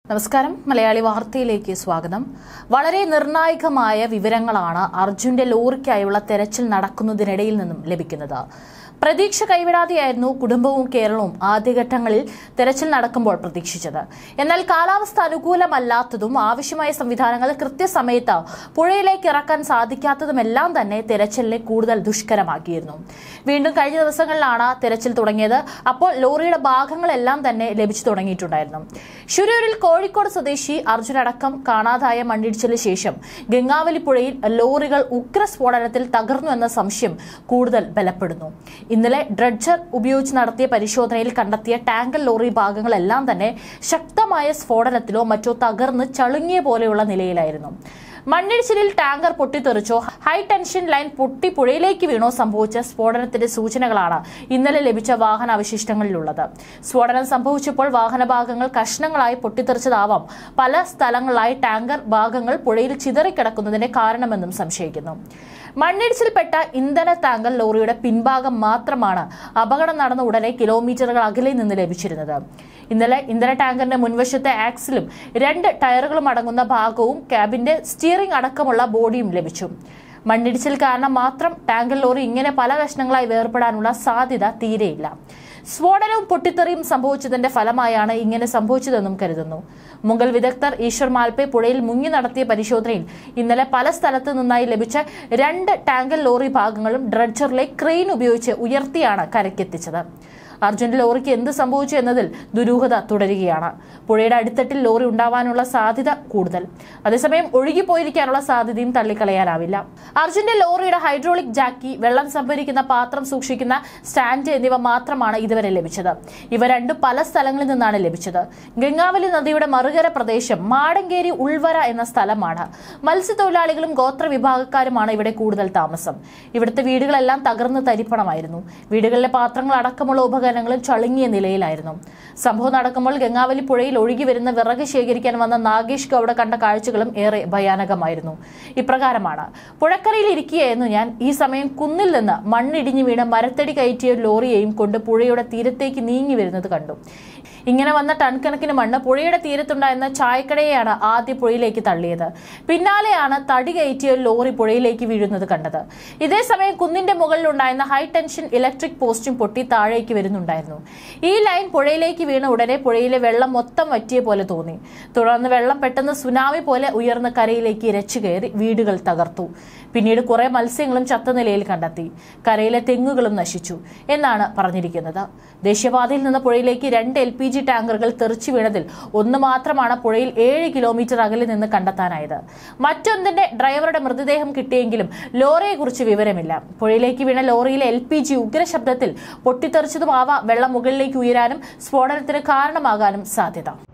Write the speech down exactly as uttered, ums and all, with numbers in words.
നമസ്കാരം മലയാളി വാർത്തയിലേക്ക് സ്വാഗതം. വളരെ നിർണായകമായ വിവരങ്ങളാണ് അർജുന്റെ ലോറിക്കായുള്ള തെരച്ചിൽ നടക്കുന്നതിനിടയിൽ നിന്നും ലഭിക്കുന്നത്. പ്രതീക്ഷ കൈവിടാതെയായിരുന്നു കുടുംബവും കേരളവും ആദ്യഘട്ടങ്ങളിൽ തെരച്ചിൽ നടക്കുമ്പോൾ പ്രതീക്ഷിച്ചത്. എന്നാൽ കാലാവസ്ഥ അനുകൂലമല്ലാത്തതും ആവശ്യമായ സംവിധാനങ്ങൾ കൃത്യസമയത്ത് പുഴയിലേക്ക് ഇറക്കാൻ സാധിക്കാത്തതുമെല്ലാം തന്നെ തെരച്ചിലിനെ കൂടുതൽ ദുഷ്കരമാക്കിയിരുന്നു. വീണ്ടും കഴിഞ്ഞ ദിവസങ്ങളിലാണ് തെരച്ചിൽ തുടങ്ങിയത്. അപ്പോൾ ലോറിയുടെ ഭാഗങ്ങളെല്ലാം തന്നെ ലഭിച്ചു തുടങ്ങിയിട്ടുണ്ടായിരുന്നു. ശുരൂരിൽ കോഴിക്കോട് സ്വദേശി അർജുനടക്കം കാണാതായ മണ്ണിടിച്ചിലിന് ശേഷം ഗംഗാവലി പുഴയിൽ ലോറികൾ ഉഗ്ര സ്ഫോടനത്തിൽ തകർന്നു എന്ന സംശയം കൂടുതൽ ബലപ്പെടുന്നു. ഇന്നലെ ഡ്രഡ്ജർ ഉപയോഗിച്ച് നടത്തിയ പരിശോധനയിൽ കണ്ടെത്തിയ ടാങ്കർ ലോറി ഭാഗങ്ങളെല്ലാം തന്നെ ശക്തമായ സ്ഫോടനത്തിലോ മറ്റോ തകർന്ന് ചളുങ്ങിയ പോലെയുള്ള നിലയിലായിരുന്നു. മണ്ണിടിച്ചിലിൽ ടാങ്കർ പൊട്ടിത്തെറിച്ചോ ഹൈ ടെൻഷൻ ലൈൻ പൊട്ടി പുഴയിലേക്ക് വീണോ സംഭവിച്ച സ്ഫോടനത്തിന്റെ സൂചനകളാണ് ഇന്നലെ ലഭിച്ച വാഹനാവശിഷ്ടങ്ങളിലുള്ളത്. സ്ഫോടനം സംഭവിച്ചപ്പോൾ വാഹന ഭാഗങ്ങൾ കഷ്ണങ്ങളായി പൊട്ടിത്തെറിച്ചതാവാം പല സ്ഥലങ്ങളിലായി ടാങ്കർ ഭാഗങ്ങൾ പുഴയിൽ ചിതറിക്കിടക്കുന്നതിന്റെ കാരണമെന്നും സംശയിക്കുന്നു. മണ്ണിടിച്ചിൽപ്പെട്ട ഇന്ധന ടാങ്കർ ലോറിയുടെ പിൻഭാഗം മാത്രമാണ് അപകടം നടന്ന ഉടനെ കിലോമീറ്ററുകൾ അകലെ നിന്ന് ലഭിച്ചിരുന്നത്. ഇന്നലെ ഇന്ധന ടാങ്കറിന്റെ മുൻവശത്തെ ആക്സിലും രണ്ട് ടയറുകളും അടങ്ങുന്ന ഭാഗവും ക്യാബിന്റെ സ്റ്റിയറിംഗ് അടക്കമുള്ള ബോഡിയും ലഭിച്ചു. മണ്ണിടിച്ചിൽ കാരണം മാത്രം ടാങ്കർ ലോറി ഇങ്ങനെ പല കഷ്ണങ്ങളായി വേർപെടാനുള്ള സാധ്യത തീരെയില്ല. സ്ഫോടനവും പൊട്ടിത്തെറിയും സംഭവിച്ചതിന്റെ ഫലമായാണ് ഇങ്ങനെ സംഭവിച്ചതെന്നും കരുതുന്നു. മുഗൾ വിദഗ്ധർ ഈശ്വർ മാൽപെ പുഴയിൽ മുങ്ങി നടത്തിയ പരിശോധനയിൽ ഇന്നലെ പല സ്ഥലത്തു നിന്നായി ലഭിച്ച രണ്ട് ടാങ്കർ ലോറി ഭാഗങ്ങളും ഡ്രഡ്ജറിലെ ക്രെയിൻ ഉപയോഗിച്ച് ഉയർത്തിയാണ് കരയ്ക്കെത്തിച്ചത്. അർജുന്റെ ലോറിക്ക് എന്ത് സംഭവിച്ചു എന്നതിൽ ദുരൂഹത തുടരുകയാണ്. പുഴയുടെ അടിത്തട്ടിൽ ലോറി ഉണ്ടാവാനുള്ള സാധ്യത കൂടുതൽ. അതേസമയം ഒഴുകിപ്പോയിരിക്കാനുള്ള സാധ്യതയും തള്ളിക്കളയാനാവില്ല. അർജുന്റെ ലോറിയുടെ ഹൈഡ്രോളിക് ജാക്കി, വെള്ളം സംഭരിക്കുന്ന പാത്രം സൂക്ഷിക്കുന്ന സ്റ്റാൻഡ് എന്നിവ മാത്രമാണ് ഇതുവരെ ലഭിച്ചത്. ഇവ രണ്ടും പല സ്ഥലങ്ങളിൽ നിന്നാണ് ലഭിച്ചത്. ഗംഗാവലി നദിയുടെ മറുകര പ്രദേശം മാടങ്കേരി ഉൾവര എന്ന സ്ഥലമാണ്. മത്സ്യത്തൊഴിലാളികളും ഗോത്ര വിഭാഗക്കാരുമാണ് ഇവിടെ കൂടുതൽ താമസം. ഇവിടുത്തെ വീടുകളെല്ലാം തകർന്ന് തരിപ്പണമായിരുന്നു. വീടുകളിലെ പാത്രങ്ങൾ അടക്കമുള്ള ഉപകരണങ്ങളും ചളുങ്ങിയ നിലയിലായിരുന്നു. സംഭവം നടക്കുമ്പോൾ ഗംഗാവലി പുഴയിൽ ഒഴുകി വരുന്ന വിറക് ശേഖരിക്കാൻ വന്ന നാഗേഷ് ഗൌഡ കണ്ട കാഴ്ചകളും ഏറെ ഭയാനകമായിരുന്നു. ഇപ്രകാരമാണ്: പുഴക്കരയിൽ ഇരിക്കുകയായിരുന്നു ഞാൻ. ഈ സമയം കുന്നിൽ നിന്ന് മണ്ണിടിഞ്ഞു വീണ് മരത്തടി കയറ്റിയ ലോറിയെയും കൊണ്ട് പുഴയുടെ തീരത്തേക്ക് നീങ്ങി വരുന്നത് കണ്ടു. ഇങ്ങനെ വന്ന ടൺ കണക്കിന് മണ്ണ് പുഴയുടെ തീരത്തുണ്ടായിരുന്ന ചായക്കടയെയാണ് ആദ്യ പുഴയിലേക്ക് തള്ളിയത്. പിന്നാലെയാണ് തടി കയറ്റിയ ലോറി പുഴയിലേക്ക് വീഴുന്നത് കണ്ടത്. ഇതേസമയം കുന്നിന്റെ മുകളിലുണ്ടായിരുന്ന ഹൈ ടെൻഷൻ ഇലക്ട്രിക് പോസ്റ്റും പൊട്ടി താഴേക്ക് വരുന്നുണ്ടായിരുന്നു. ഈ ലൈൻ പുഴയിലേക്ക് വീണ ഉടനെ പുഴയിലെ വെള്ളം മൊത്തം വറ്റിയ പോലെ തോന്നി. തുടർന്ന് വെള്ളം പെട്ടെന്ന് സുനാമി പോലെ ഉയർന്ന കരയിലേക്ക് ഇരച്ചു കയറി വീടുകൾ തകർത്തു. പിന്നീട് കുറെ മത്സ്യങ്ങളും ചത്ത നിലയിൽ കണ്ടെത്തി. കരയിലെ തെങ്ങുകളും നശിച്ചു എന്നാണ് പറഞ്ഞിരിക്കുന്നത്. ദേശീയപാതയിൽ നിന്ന് പുഴയിലേക്ക് രണ്ട് എൽ പി ജി ടാങ്കറുകൾ തെറിച്ചു വീണതിൽ ഒന്ന് മാത്രമാണ് പുഴയിൽ ഏഴ് കിലോമീറ്റർ അകലെ നിന്ന് കണ്ടെത്താനായത്. മറ്റൊന്നിന്റെ ഡ്രൈവറുടെ മൃതദേഹം കിട്ടിയെങ്കിലും ലോറിയെക്കുറിച്ച് വിവരമില്ല. പുഴയിലേക്ക് വീണ ലോറിയിലെ എൽ പി ജി ഉഗ്രശബ്ദത്തിൽ പൊട്ടിത്തെറിച്ചതുമാവാം വെള്ളം മുകളിലേക്ക് ഉയരാനും സ്ഫോടനത്തിന് കാരണമാകാനും സാധ്യത.